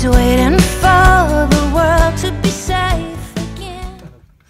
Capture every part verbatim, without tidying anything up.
waiting for the world to be safe again.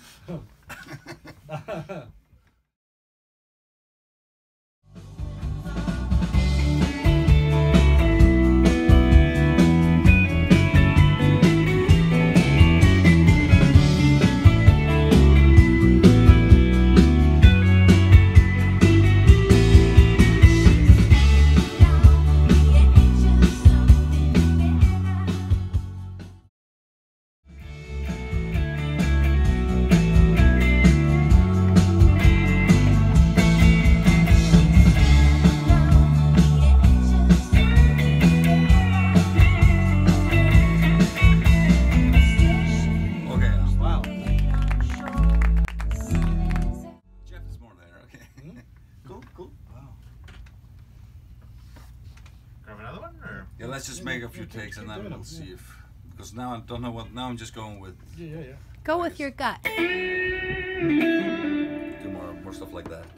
Yeah, let's just make a few takes and then we'll see if, because now I don't know what, now I'm just going with. Yeah, yeah, yeah. Go with your gut. Do more, more stuff like that.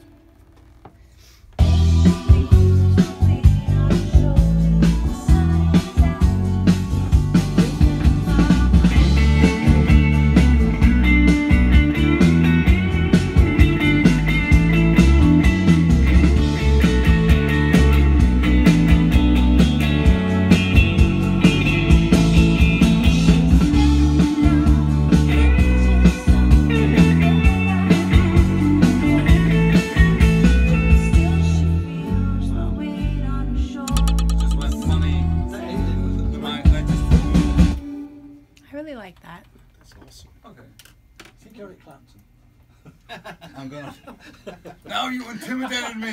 Like that. That's awesome. Okay. Think Eric Clapton. I'm gonna. Now you intimidated me.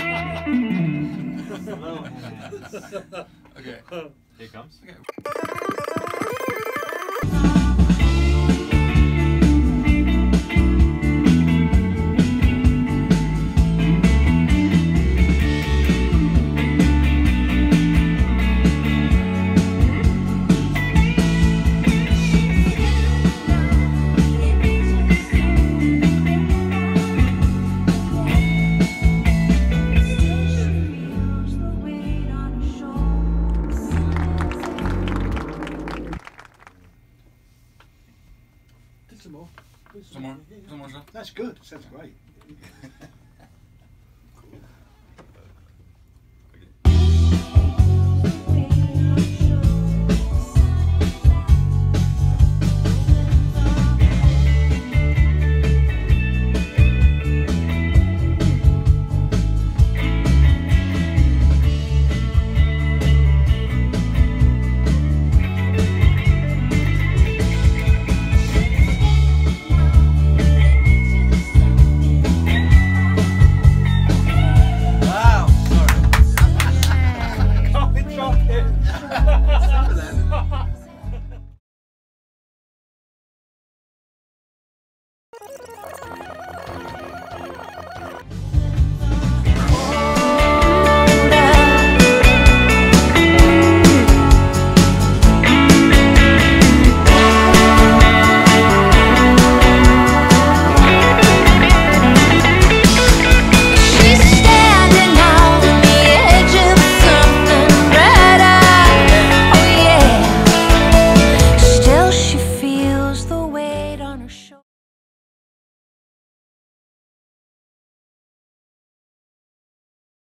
Okay. Here it comes. Okay. Some more. Some more. Some more stuff. That's good. Sounds great.